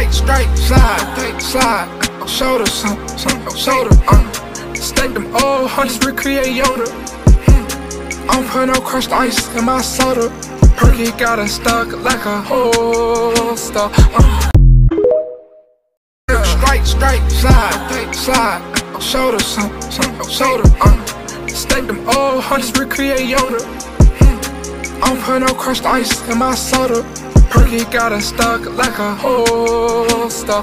straight, slide, shoulder, shoulder, Stake them old hundreds, recreate Yoda. I don't put no crushed ice in my soda. Perky got it stuck like a holster. Straight, slide, shoulder, shoulder, Stake them old hundreds, recreate Yoda. I don't put no crushed ice in my soda. Perky got it stuck like a holster.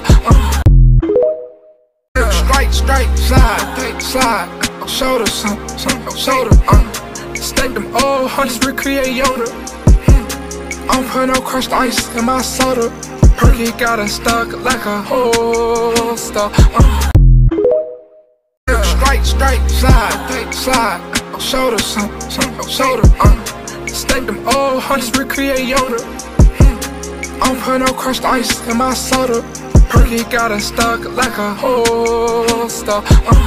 Straight, slide, shoulder, shoulder, Stake them old hundreds, recreate Yoda. I don't put no crushed ice in my soda. Perky got it stuck like a holster. Straight, slide, shoulder, shoulder, Stake them old hundreds, recreate Yoda. I don't put no crushed ice in my soda. Perky got it stuck like a holster.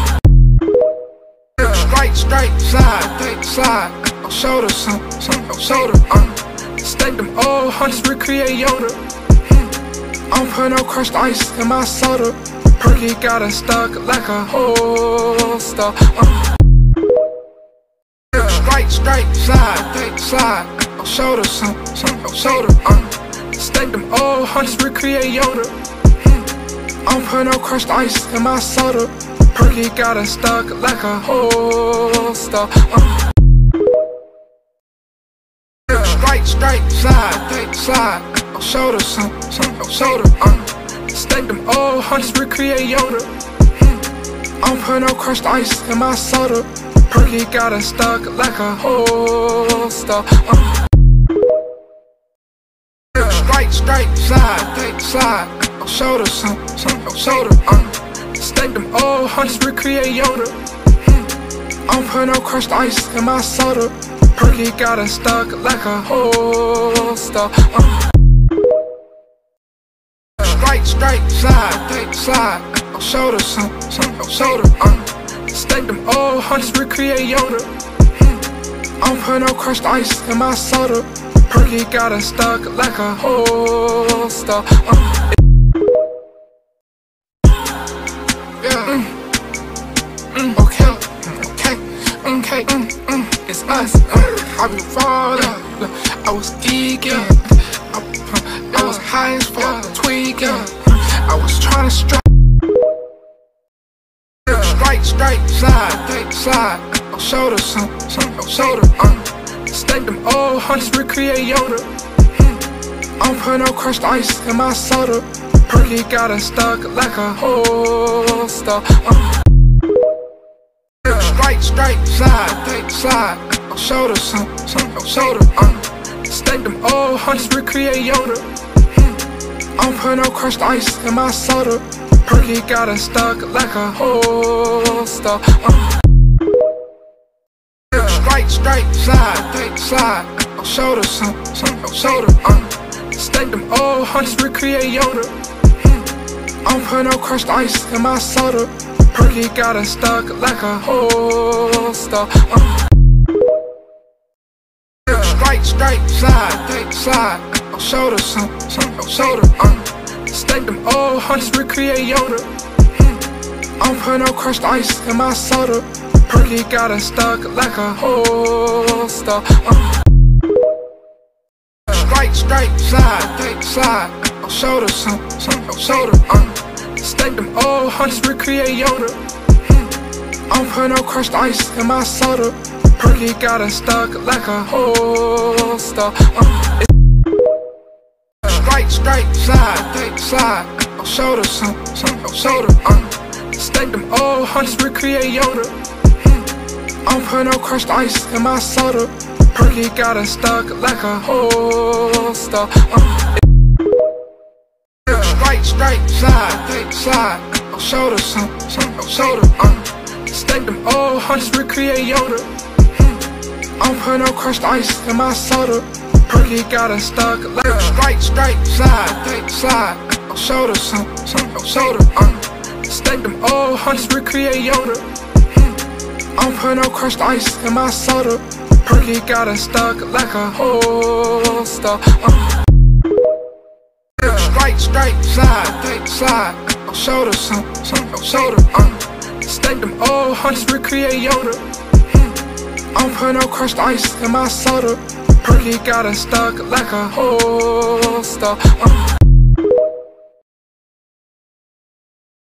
Straight, slide, shoulder, shoulder, Stake them old hundreds, recreate Yoda. I don't put no crushed ice in my soda. Perky got it stuck like a holster. Straight, slide, shoulder, shoulder, Stake them old hundreds, recreate Yoda. I don't put no crushed ice in my soda. Perky got it stuck like a holster. Straight, slide, shoulder, shoulder, Stake them old hundreds, recreate Yoda. I don't put no crushed ice in my soda. Perky got it stuck like a holster. Straight, slide, shoulder, shoulder, Stake them old hundreds, recreate Yoda. I don't put no crushed ice in my soda. Perky got it stuck like a holster. Straight, slide, shoulder, shoulder, Stake them old hundreds, recreate Yoda. I don't put no crushed ice in my soda. Perky got it stuck like a holster. Okay, it's us. I be falling. I was geeking. I was high as fuck, tweaking. I was trying to strike. Straight, slide, shoulder, shoulder, Stake them old hundreds, recreate Yoda. I don't put no crushed ice in my soda. Perky got it stuck like a holster. Straight, slide, shoulder, shoulder, Stake them old hundreds, recreate Yoda. I don't put no crushed ice in my soda. Perky got it stuck like a holster. Straight, slide, shoulder, shoulder, Stake them old hundreds, recreate Yoda. I don't put no crushed ice in my soda. Perky got it stuck like a holster. Straight, slide, shoulder, shoulder, Stake them old hundreds, recreate Yoda. I don't put no crushed ice in my soda. Perky got it stuck like a holster. Straight, slide, shoulder, shoulder, Stake them old hundreds, recreate Yoda. I don't put no crushed ice in my soda. Perky got it stuck like a holster. Straight, slide, shoulder, shoulder, Stake them old hundreds, recreate Yoda. I don't put no crushed ice in my soda. Perky got it stuck like a holster. Straight, slide, shoulder, shoulder, Stake them old hundreds, recreate Yoda. I don't put no crushed ice in my soda. Perky got it stuck like straight, slide, shoulder, shoulder, Stake them old hundreds, recreate Yoda. I don't put no crushed ice in my soda. Perky got it stuck like a holster. straight slide, slide, shoulder, shoulder, stack them old hundreds, recreate Yoda. I don't put no crushed ice in my soda. Perky got it stuck like a holster.